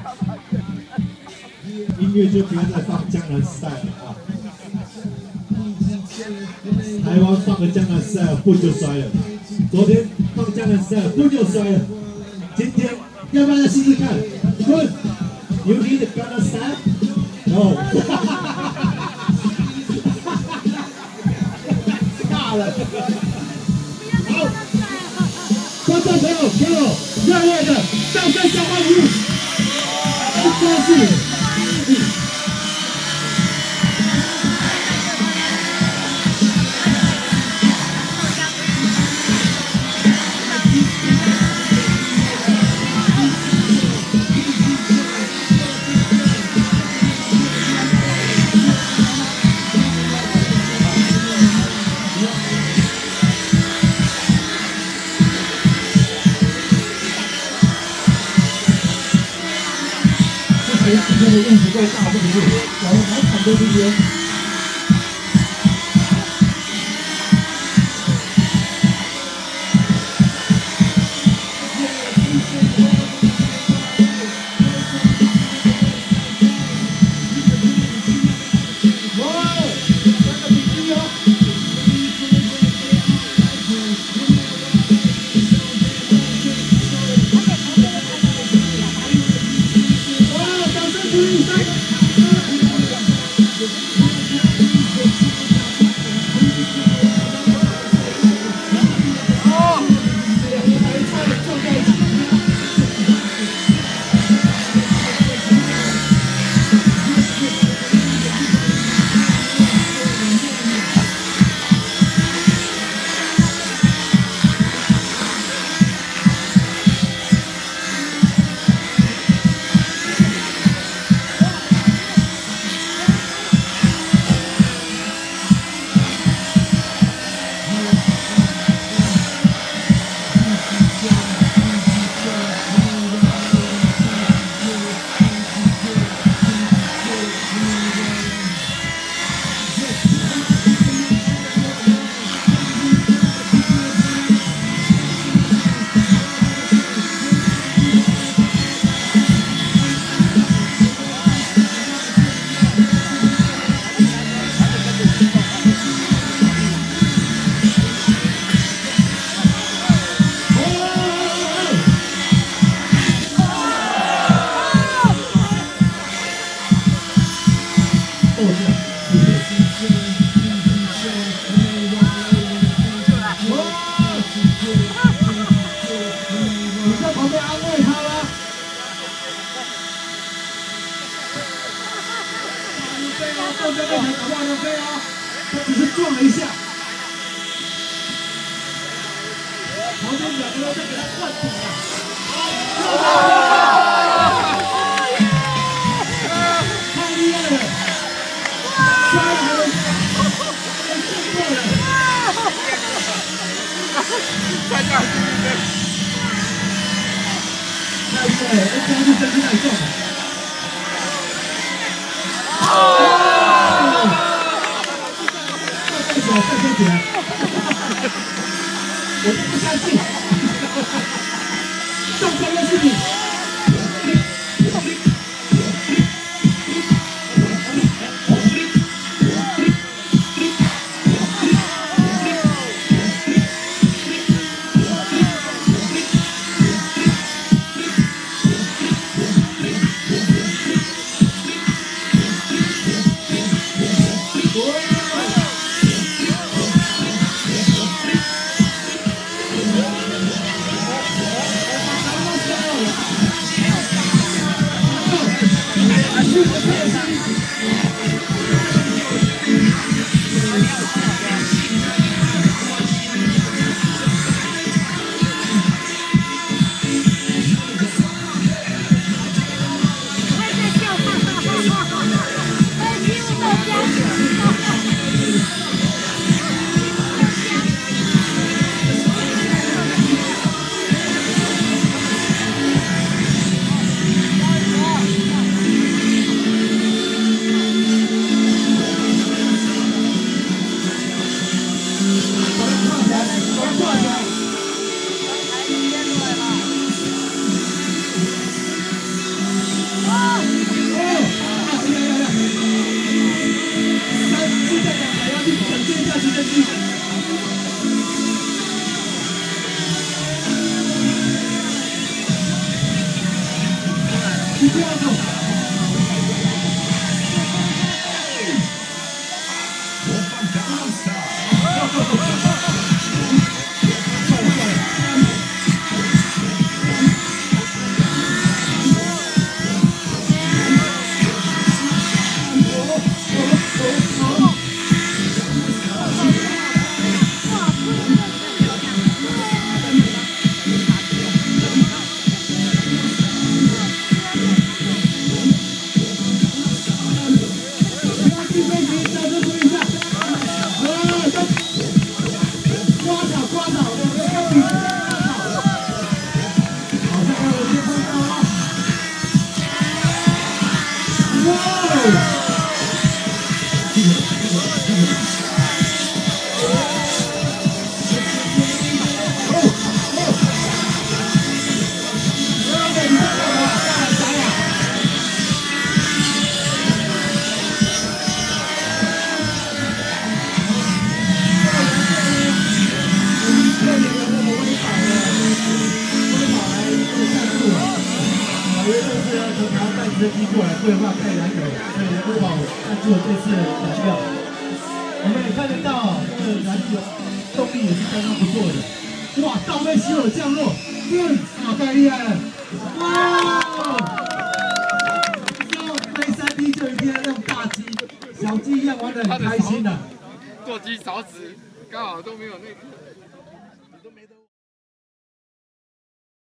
音乐就不要再放江南 style 了啊！台湾放个江南 style， 棍就摔了。昨天放江南 style， 棍就摔了。今天要不要再试试看？棍 ，You need Gangnam style？ No 大了。好，观众朋友，给我热烈的掌声加欢迎！真是。 今天的运不够大，不可以，我们还很多这些。 他只是撞了一下，旁边两个人在给他灌顶啊！太厉害了！3人胜过了！太厉害了！太厉害了！光是真是太重了。 再飞起来！我都不相信，中标的是你。 直接过来规划带篮球，所以欧宝赞助了这次的燃料。我们也看得到这个燃油动力也是相当不错的。哇，倒背希尔降落，太厉害了！哇！飞3D 就一定要用大机，小机一样玩得很开心的。 舵机少指，刚好都没有那个。